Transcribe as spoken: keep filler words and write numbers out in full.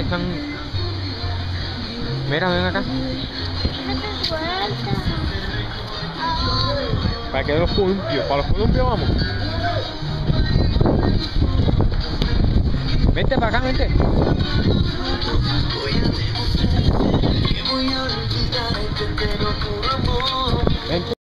están... Mira, ven acá. Para que los columpios, para los columpios vamos. Vente para acá, vente.